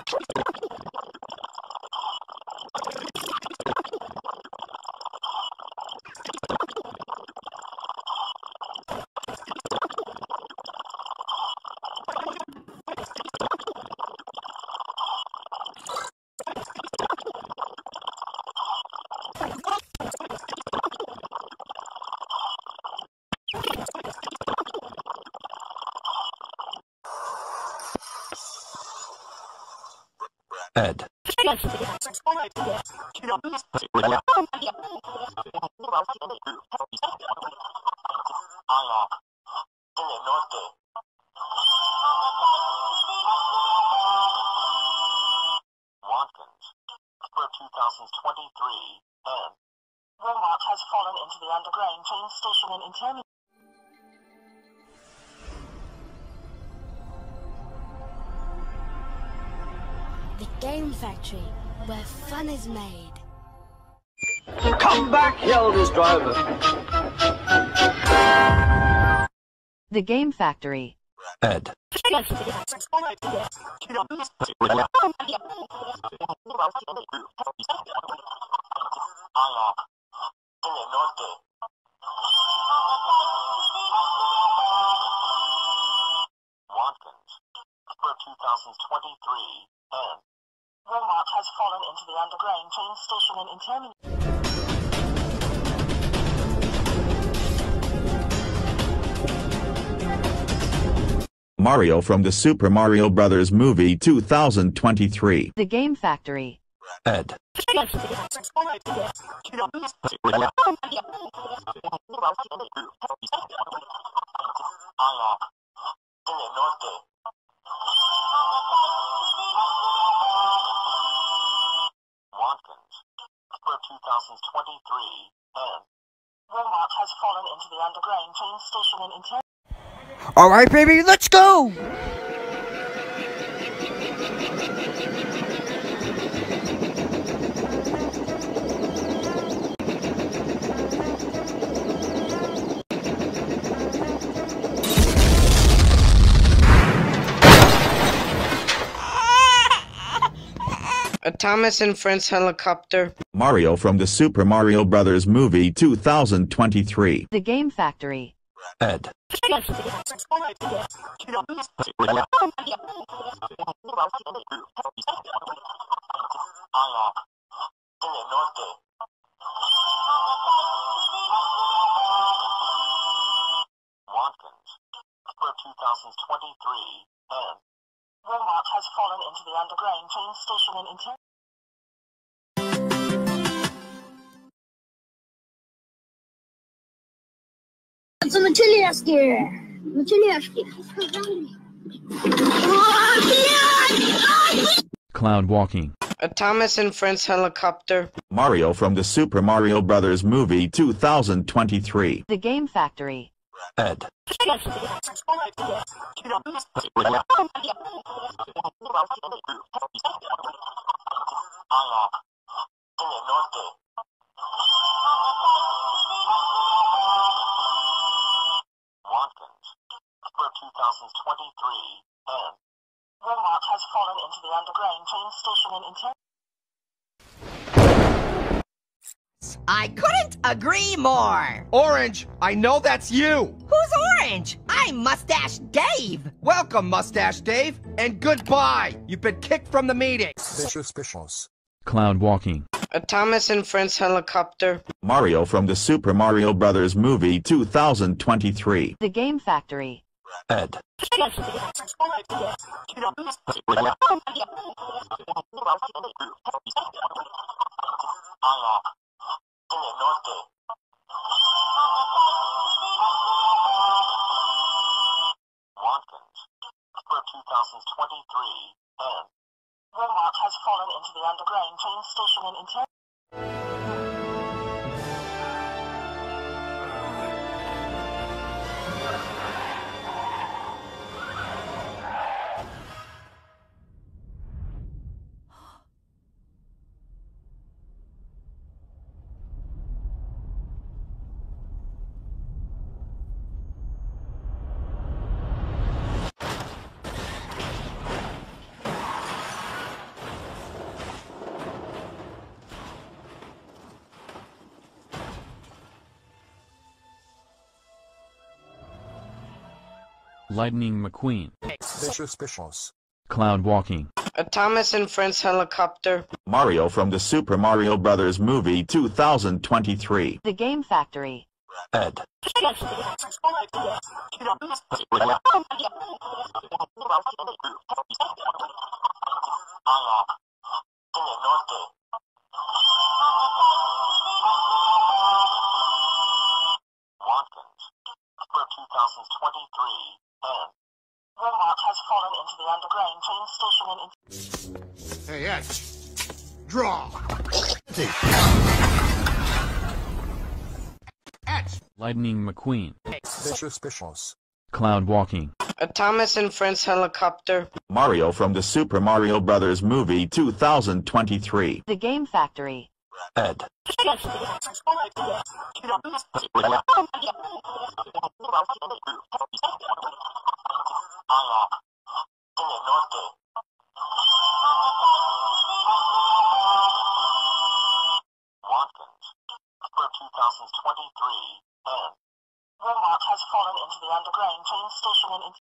Ed. Watkins, for 2023, and Walmart has fallen into the underground train station in Intermediate. The Game Factory, where fun is made. Come back, yelled his driver. The Game Factory. Ed. Watkins, for 2023, and Walmart has fallen into the underground train station in Intermediate. Mario from the Super Mario Bros. Movie 2023. The Game Factory. Ed. Watkins, for 2023, and Walmart has fallen into the underground train station in Intermediate. Alright, baby, let's go! A Thomas and Friends helicopter. Mario from the Super Mario Bros. Movie 2023. The Game Factory. Ed. Watkins, for 2023, and Walmart has fallen into the underground train station in Intermediate. Co na cieliaskie? Na cieliaskie. Cloud walking. A Thomas and Friends helicopter. Mario from the Super Mario Bros. Movie 2023. The Game Factory. Ed. Watkins, for 2023, and Walmart has fallen into the underground train station in Intermediate. I couldn't agree more. Orange, I know that's you. Who's Orange? I'm Mustache Dave. Welcome, Mustache Dave, and goodbye. You've been kicked from the meeting. Suspicious. Cloud walking. A Thomas and Friends helicopter. Mario from the Super Mario Bros. Movie 2023. The Game Factory. Ed. Watkins, for 2023, and Walmart has fallen into the underground train station in Intermediate. Lightning McQueen. Vicious. Cloud walking. A Thomas and Friends helicopter. Mario from the Super Mario Bros. Movie 2023. The Game Factory. Ed. Watkins, for 2023, and Walmart has fallen into the underground train station in... Hey, Ed. Draw. Ed. Lightning McQueen. Vicious. Cloud walking. A Thomas and Friends helicopter. Mario from the Super Mario Bros. Movie 2023. The Game Factory. Ed. Watkins, for 2023, and Walmart has fallen into the underground train station in...